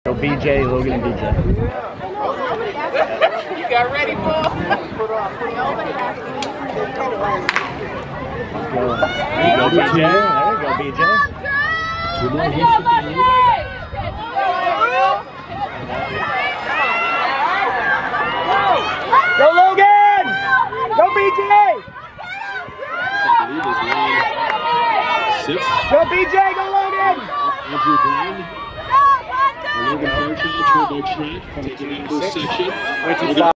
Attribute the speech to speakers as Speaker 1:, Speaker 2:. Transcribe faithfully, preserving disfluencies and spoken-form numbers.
Speaker 1: Go B J, Logan, and B J.
Speaker 2: You got ready, Paul?
Speaker 1: There you go, B J. There you go, B J.
Speaker 3: Let's go, Logan!
Speaker 1: Go, Logan! Go, B J! Go, B J! Go, Logan!
Speaker 4: Andrew Brown. Logan Fairchild, turbo track, taking that whole section.